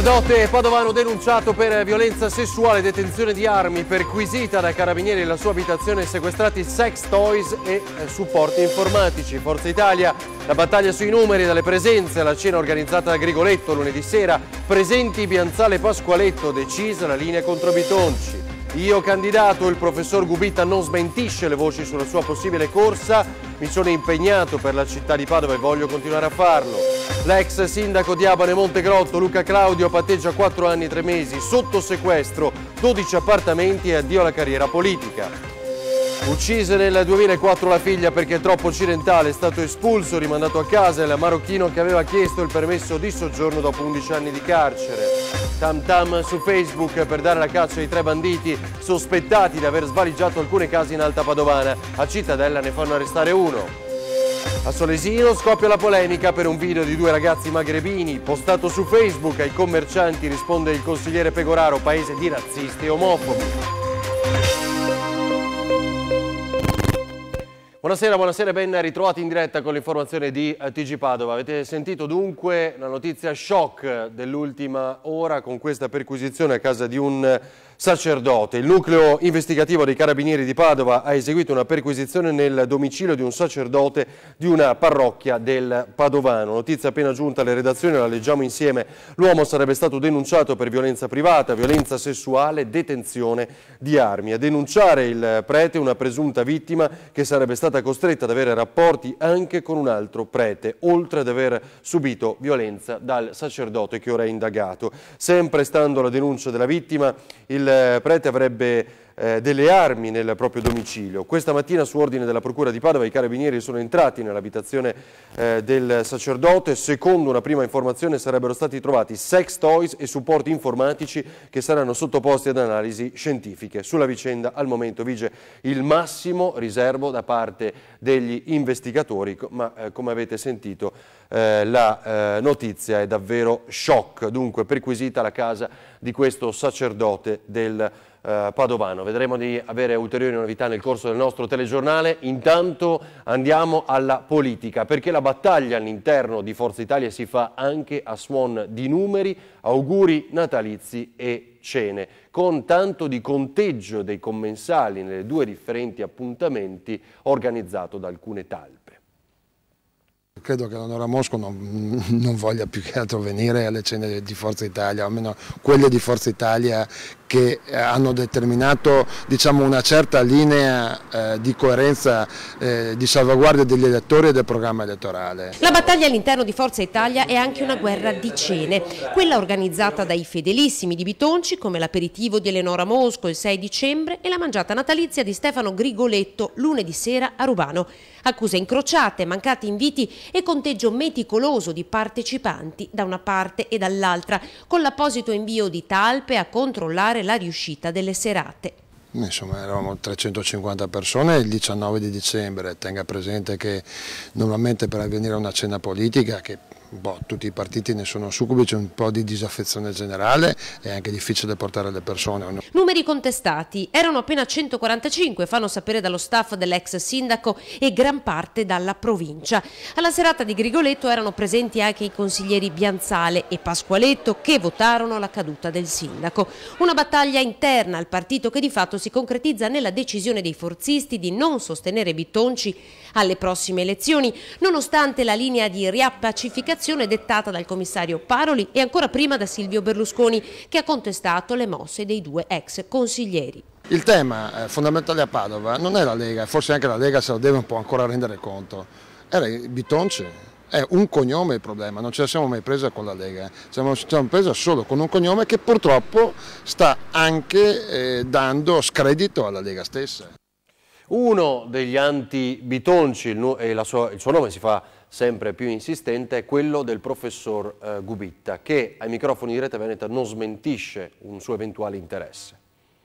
Sacerdote padovano denunciato per violenza sessuale, detenzione di armi, perquisita da carabinieri la sua abitazione, sequestrati sex toys e supporti informatici. Forza Italia, la battaglia sui numeri, dalle presenze alla cena organizzata da Grigoletto lunedì sera, presenti Bianzale e Pasqualetto, decisa la linea contro Bitonci. Io candidato, il professor Gubitta non smentisce le voci sulla sua possibile corsa, mi sono impegnato per la città di Padova e voglio continuare a farlo. L'ex sindaco di Abano e Montegrotto, Luca Claudio, patteggia 4 anni e 3 mesi, sotto sequestro, 12 appartamenti e addio alla carriera politica. Uccise nel 2004 la figlia perché è troppo occidentale, è stato espulso, rimandato a casa il marocchino che aveva chiesto il permesso di soggiorno dopo 11 anni di carcere. Tam tam su Facebook per dare la caccia ai 3 banditi sospettati di aver svaligiato alcune case in Alta Padovana. A Cittadella ne fanno arrestare uno. A Solesino scoppia la polemica per un video di 2 ragazzi magrebini postato su Facebook. Ai commercianti risponde il consigliere Pegoraro, paese di razzisti e omofobi. Buonasera e ben ritrovati in diretta con l'informazione di TG Padova. Avete sentito dunque la notizia shock dell'ultima ora con questa perquisizione a casa di un sacerdote. Il nucleo investigativo dei Carabinieri di Padova ha eseguito una perquisizione nel domicilio di un sacerdote di una parrocchia del Padovano. Notizia appena giunta alle redazioni, la leggiamo insieme. L'uomo sarebbe stato denunciato per violenza privata, violenza sessuale, detenzione di armi. A denunciare il prete una presunta vittima che sarebbe stata costretta ad avere rapporti anche con un altro prete, oltre ad aver subito violenza dal sacerdote che ora è indagato. Sempre stando alla denuncia della vittima, il prete avrebbe delle armi nel proprio domicilio. Questa mattina, su ordine della Procura di Padova, i carabinieri sono entrati nell'abitazione del sacerdote. Secondo una prima informazione sarebbero stati trovati sex toys e supporti informatici che saranno sottoposti ad analisi scientifiche. Sulla vicenda al momento vige il massimo riservo da parte degli investigatori, ma come avete sentito la notizia è davvero shock. Dunque perquisita la casa di questo sacerdote del Padovano. Vedremo di avere ulteriori novità nel corso del nostro telegiornale. Intanto andiamo alla politica, perché la battaglia all'interno di Forza Italia si fa anche a suon di numeri, auguri natalizi e cene, con tanto di conteggio dei commensali nelle 2 differenti appuntamenti organizzato da alcune talpe. Credo che l'Onora Mosco non voglia più che altro venire alle cene di Forza Italia, o almeno quelle di Forza Italia che hanno determinato, diciamo, una certa linea di coerenza, di salvaguardia degli elettori e del programma elettorale. La battaglia all'interno di Forza Italia è anche una guerra di cene, quella organizzata dai fedelissimi di Bitonci, come l'aperitivo di Eleonora Mosco il 6 dicembre e la mangiata natalizia di Stefano Grigoletto lunedì sera a Rubano. Accuse incrociate, mancati inviti e conteggio meticoloso di partecipanti da una parte e dall'altra, con l'apposito invio di talpe a controllare la riuscita delle serate. Insomma, eravamo 350 persone il 19 di dicembre, tenga presente che normalmente per avvenire a una cena politica, che tutti i partiti ne sono succubi, c'è un po' di disaffezione generale, è anche difficile portare le persone. Numeri contestati, erano appena 145, fanno sapere dallo staff dell'ex sindaco e gran parte dalla provincia. Alla serata di Grigoletto erano presenti anche i consiglieri Bianzale e Pasqualetto che votarono la caduta del sindaco. Una battaglia interna al partito che di fatto si concretizza nella decisione dei forzisti di non sostenere Bitonci alle prossime elezioni, nonostante la linea di riappacificazione dettata dal commissario Paroli e ancora prima da Silvio Berlusconi, che ha contestato le mosse dei 2 ex consiglieri. Il tema fondamentale a Padova non è la Lega, forse anche la Lega se lo deve un po' ancora rendere conto, era Bitonci. È un cognome il problema, non ce la siamo mai presa con la Lega, ce la siamo presa solo con un cognome che purtroppo sta anche dando scredito alla Lega stessa. Uno degli anti-Bitonci, il suo nome si fa sempre più insistente, è quello del professor Gubitta, che ai microfoni di Rete Veneta non smentisce un suo eventuale interesse.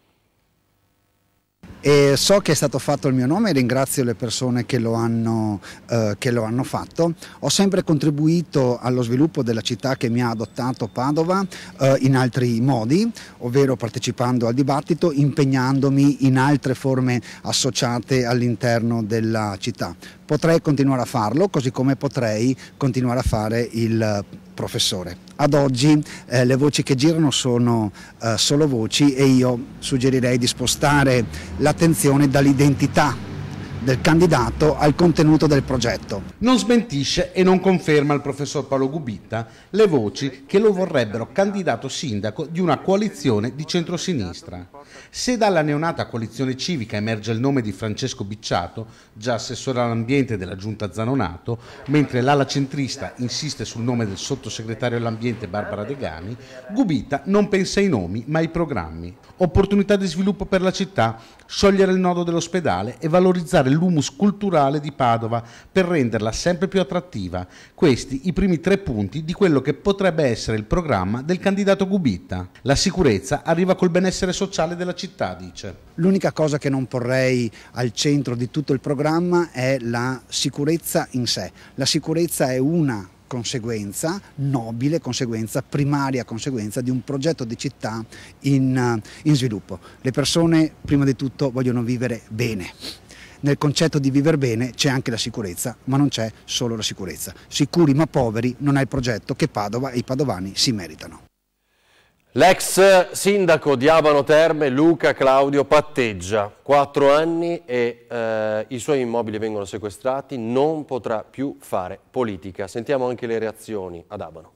E so che è stato fatto il mio nome e ringrazio le persone che lo hanno fatto. Ho sempre contribuito allo sviluppo della città che mi ha adottato, Padova, in altri modi, ovvero partecipando al dibattito, impegnandomi in altre forme associate all'interno della città. Potrei continuare a farlo, così come potrei continuare a fare il professore. Ad oggi le voci che girano sono solo voci e io suggerirei di spostare l'attenzione dall'identità del candidato al contenuto del progetto. Non smentisce e non conferma il professor Paolo Gubitta le voci che lo vorrebbero candidato sindaco di una coalizione di centrosinistra. Se dalla neonata coalizione civica emerge il nome di Francesco Bicciato, già assessore all'ambiente della giunta Zanonato, mentre l'ala centrista insiste sul nome del sottosegretario all'ambiente Barbara Degani, Gubitta non pensa ai nomi ma ai programmi. Opportunità di sviluppo per la città, sciogliere il nodo dell'ospedale e valorizzare l'humus culturale di Padova per renderla sempre più attrattiva. Questi i primi 3 punti di quello che potrebbe essere il programma del candidato Gubitta. La sicurezza arriva col benessere sociale della città, dice. L'unica cosa che non porrei al centro di tutto il programma è la sicurezza in sé. La sicurezza è una conseguenza, nobile conseguenza, primaria conseguenza di un progetto di città in sviluppo. Le persone prima di tutto vogliono vivere bene. Nel concetto di vivere bene c'è anche la sicurezza, ma non c'è solo la sicurezza. Sicuri ma poveri non è il progetto che Padova e i padovani si meritano. L'ex sindaco di Abano Terme, Luca Claudio, patteggia 4 anni e i suoi immobili vengono sequestrati, non potrà più fare politica. Sentiamo anche le reazioni ad Abano.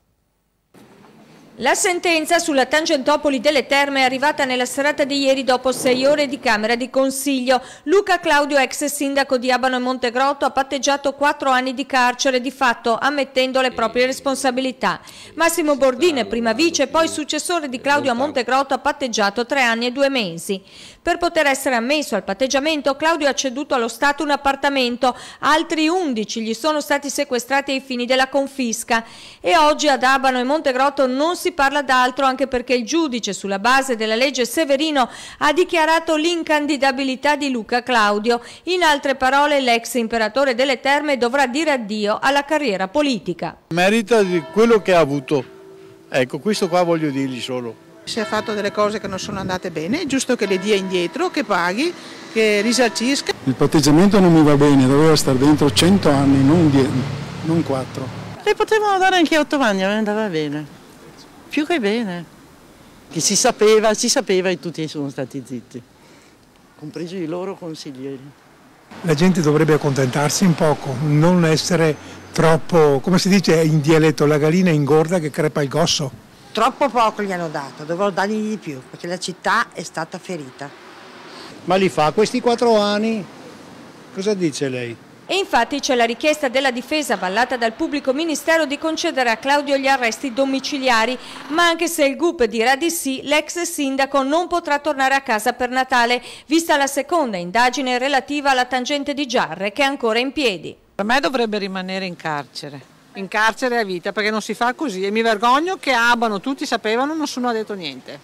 La sentenza sulla Tangentopoli delle Terme è arrivata nella serata di ieri dopo 6 ore di Camera di Consiglio. Luca Claudio, ex sindaco di Abano e Montegrotto, ha patteggiato 4 anni di carcere, di fatto ammettendo le proprie responsabilità. Massimo Bordine, prima vice e poi successore di Claudio a Montegrotto, ha patteggiato 3 anni e 2 mesi. Per poter essere ammesso al patteggiamento, Claudio ha ceduto allo Stato un appartamento, altri 11 gli sono stati sequestrati ai fini della confisca e oggi ad Abano e Montegrotto non si parla d'altro, anche perché il giudice, sulla base della legge Severino, ha dichiarato l'incandidabilità di Luca Claudio. In altre parole, l'ex imperatore delle Terme dovrà dire addio alla carriera politica. Merita di quello che ha avuto. Ecco, questo qua voglio dirgli solo. Se ha fatto delle cose che non sono andate bene, è giusto che le dia indietro, che paghi, che risarcisca. Il patteggiamento non mi va bene, doveva stare dentro 100 anni, non 4. Le potevano dare anche 8 anni, a me andava bene. Più che bene. Che si sapeva e tutti sono stati zitti, compresi i loro consiglieri. La gente dovrebbe accontentarsi un poco, non essere troppo, come si dice in dialetto, la gallina ingorda che crepa il gosso. Troppo poco gli hanno dato, dovevano dargli di più, perché la città è stata ferita. Ma li fa questi 4 anni? Cosa dice lei? E infatti c'è la richiesta della difesa, avallata dal pubblico ministero, di concedere a Claudio gli arresti domiciliari, ma anche se il GUP dirà di sì, l'ex sindaco non potrà tornare a casa per Natale, vista la seconda indagine relativa alla tangente di Giarre, che è ancora in piedi. Per me dovrebbe rimanere in carcere a vita, perché non si fa così e mi vergogno che Abano, tutti sapevano, nessuno ha detto niente.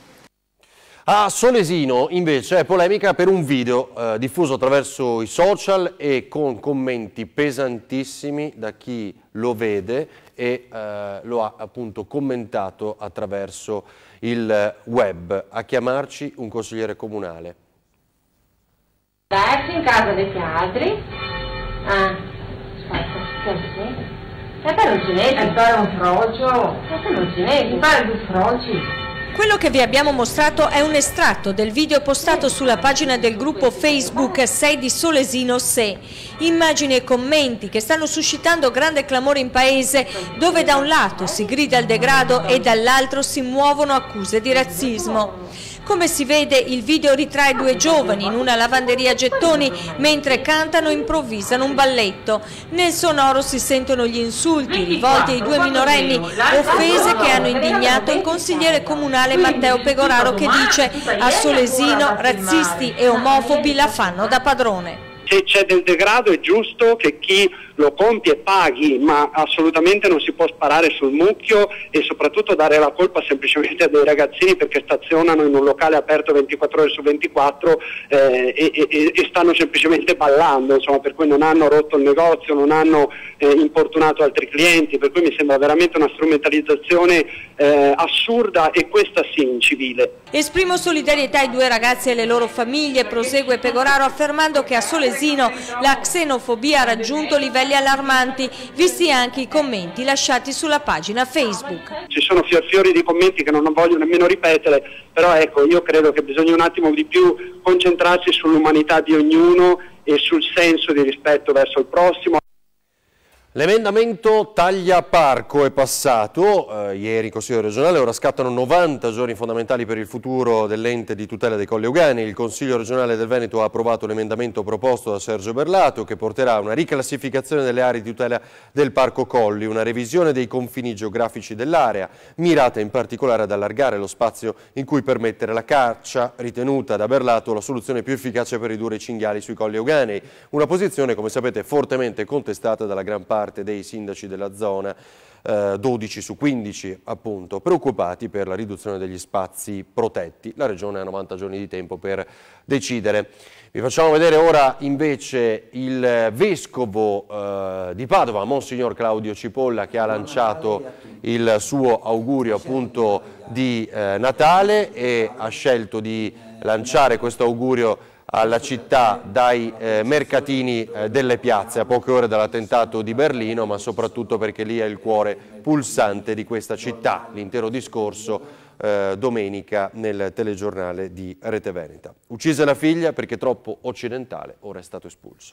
A Solesino invece è polemica per un video diffuso attraverso i social e con commenti pesantissimi da chi lo vede e lo ha appunto commentato attraverso il web. A chiamarci un consigliere comunale. Darsi in casa degli altri? Aspetta, che non cinesi, è un frocio, non cinesi, fare 2 froci. Quello che vi abbiamo mostrato è un estratto del video postato sulla pagina del gruppo Facebook Sei di Solesino Se. Immagini e commenti che stanno suscitando grande clamore in paese, dove da un lato si grida al degrado e dall'altro si muovono accuse di razzismo. Come si vede, il video ritrae 2 giovani in una lavanderia a gettoni mentre cantano e improvvisano un balletto. Nel sonoro si sentono gli insulti rivolti ai 2 minorenni, offese che hanno indignato il consigliere comunale Matteo Pegoraro, che dice: a Solesino razzisti e omofobi la fanno da padrone. Se c'è del degrado è giusto che chi lo compie paghi, ma assolutamente non si può sparare sul mucchio e soprattutto dare la colpa semplicemente a dei ragazzini perché stazionano in un locale aperto 24 ore su 24 e stanno semplicemente ballando, insomma, per cui non hanno rotto il negozio, non hanno importunato altri clienti, per cui mi sembra veramente una strumentalizzazione assurda, e questa sì incivile. Esprimo solidarietà ai 2 ragazzi e alle loro famiglie, prosegue Pegoraro, affermando che a Solesino la xenofobia ha raggiunto livelli livelli allarmanti, visti anche i commenti lasciati sulla pagina Facebook. Ci sono fiori di commenti che non voglio nemmeno ripetere, però ecco, io credo che bisogna un attimo di più concentrarsi sull'umanità di ognuno e sul senso di rispetto verso il prossimo. L'emendamento taglia parco è passato ieri in Consiglio regionale, ora scattano 90 giorni fondamentali per il futuro dell'ente di tutela dei Colli Euganei. Il Consiglio regionale del Veneto ha approvato l'emendamento proposto da Sergio Berlato che porterà a una riclassificazione delle aree di tutela del Parco Colli, una revisione dei confini geografici dell'area, mirata in particolare ad allargare lo spazio in cui permettere la caccia, ritenuta da Berlato la soluzione più efficace per ridurre i cinghiali sui Colli Euganei. Una posizione, come sapete, fortemente contestata dalla gran parte dei sindaci della zona, 12 su 15 appunto, preoccupati per la riduzione degli spazi protetti. La Regione ha 90 giorni di tempo per decidere. Vi facciamo vedere ora invece il Vescovo di Padova, Monsignor Claudio Cipolla, che ha lanciato il suo augurio appunto di Natale e ha scelto di lanciare questo augurio alla città dai mercatini delle piazze a poche ore dall'attentato di Berlino, ma soprattutto perché lì è il cuore pulsante di questa città. L'intero discorso domenica nel telegiornale di Rete Veneta. Uccise la figlia perché troppo occidentale, ora è stato espulso.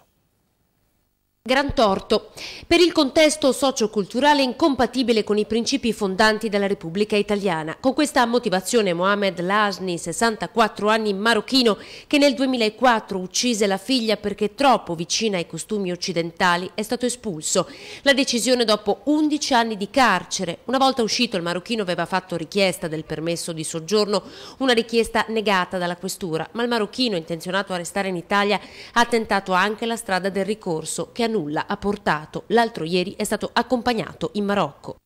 Gran torto. Per il contesto socioculturale incompatibile con i principi fondanti della Repubblica Italiana. Con questa motivazione Mohamed Lasni, 64 anni, marocchino, che nel 2004 uccise la figlia perché troppo vicina ai costumi occidentali, è stato espulso. La decisione dopo 11 anni di carcere. Una volta uscito il marocchino aveva fatto richiesta del permesso di soggiorno, una richiesta negata dalla questura, ma il marocchino, intenzionato a restare in Italia, ha tentato anche la strada del ricorso, che nulla ha portato. L'altro ieri è stato accompagnato in Marocco.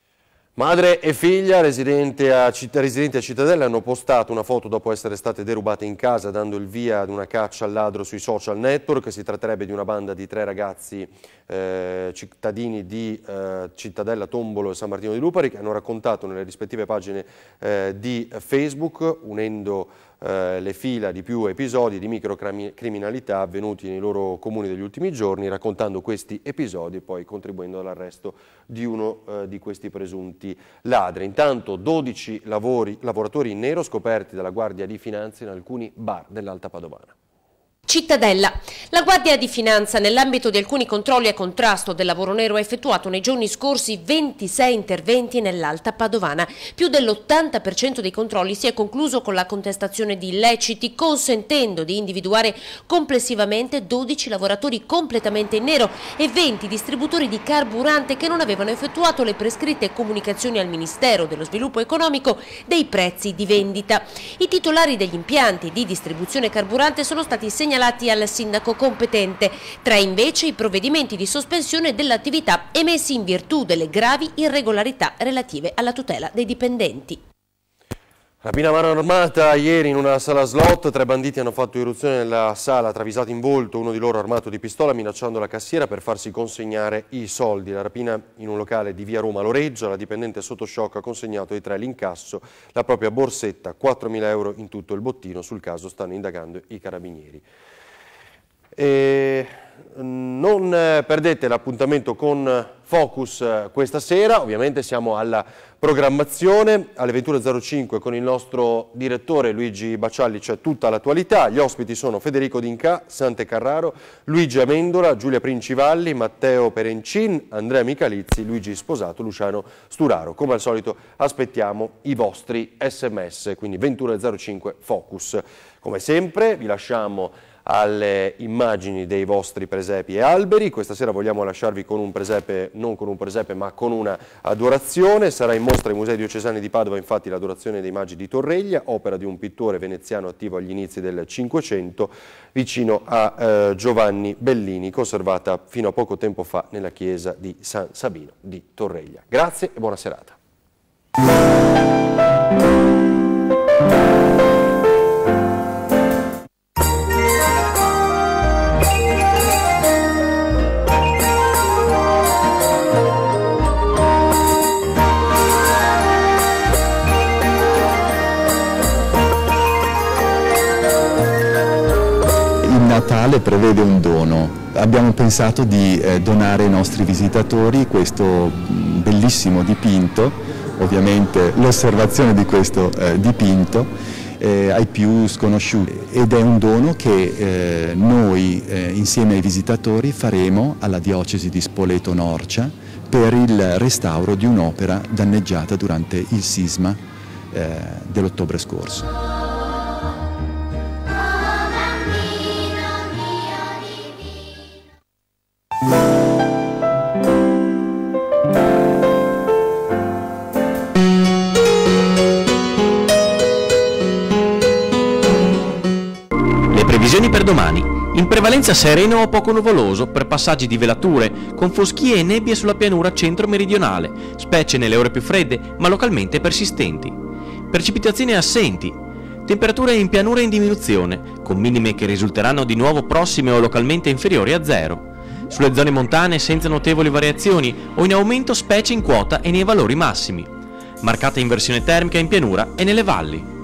Madre e figlia residenti a Cittadella hanno postato una foto dopo essere state derubate in casa, dando il via ad una caccia al ladro sui social network. Si tratterebbe di una banda di 3 ragazzi cittadini di Cittadella, Tombolo e San Martino di Lupari, che hanno raccontato nelle rispettive pagine di Facebook, unendo le fila di più episodi di microcriminalità avvenuti nei loro comuni degli ultimi giorni, raccontando questi episodi e poi contribuendo all'arresto di uno di questi presunti ladri. Intanto 12 lavoratori in nero scoperti dalla Guardia di Finanza in alcuni bar dell'Alta Padovana. Cittadella. La Guardia di Finanza, nell'ambito di alcuni controlli a contrasto del lavoro nero, ha effettuato nei giorni scorsi 26 interventi nell'Alta Padovana. Più dell'80% dei controlli si è concluso con la contestazione di illeciti, consentendo di individuare complessivamente 12 lavoratori completamente in nero e 20 distributori di carburante che non avevano effettuato le prescritte comunicazioni al Ministero dello Sviluppo Economico dei prezzi di vendita. I titolari degli impianti di distribuzione carburante sono stati segnalati al sindaco competente, 3 invece i provvedimenti di sospensione dell'attività emessi in virtù delle gravi irregolarità relative alla tutela dei dipendenti. Rapina a mano armata ieri in una sala slot, 3 banditi hanno fatto irruzione nella sala, travisati in volto, uno di loro armato di pistola, minacciando la cassiera per farsi consegnare i soldi. La rapina in un locale di via Roma Loreggia, la dipendente sotto shock ha consegnato ai 3 l'incasso, la propria borsetta, 4.000 euro in tutto il bottino. Sul caso stanno indagando i carabinieri. Non perdete l'appuntamento con Focus questa sera, ovviamente siamo alla programmazione, alle 21.05 con il nostro direttore Luigi Baccialli c'è tutta l'attualità, gli ospiti sono Federico D'Inca, Sante Carraro, Luigi Amendola, Giulia Princivalli, Matteo Perencin, Andrea Michalizzi, Luigi Sposato, Luciano Sturaro. Come al solito aspettiamo i vostri sms, quindi 21.05 Focus. Come sempre vi lasciamo alle immagini dei vostri presepi e alberi. Questa sera vogliamo lasciarvi con un presepe, non con un presepe ma con una adorazione. Sarà in mostra ai Musei Diocesani di Padova infatti l'Adorazione dei Magi di Torreglia, opera di un pittore veneziano attivo agli inizi del Cinquecento, vicino a Giovanni Bellini, conservata fino a poco tempo fa nella chiesa di San Sabino di Torreglia. Grazie e buona serata. a tale prevede un dono. Abbiamo pensato di donare ai nostri visitatori questo bellissimo dipinto, ovviamente l'osservazione di questo dipinto ai più sconosciuti, ed è un dono che noi insieme ai visitatori faremo alla diocesi di Spoleto-Norcia per il restauro di un'opera danneggiata durante il sisma dell'ottobre scorso. Previsioni per domani: in prevalenza sereno o poco nuvoloso per passaggi di velature, con foschie e nebbie sulla pianura centro-meridionale, specie nelle ore più fredde ma localmente persistenti. Precipitazioni assenti. Temperature in pianura in diminuzione, con minime che risulteranno di nuovo prossime o localmente inferiori a zero. Sulle zone montane senza notevoli variazioni o in aumento specie in quota e nei valori massimi. Marcata inversione termica in pianura e nelle valli.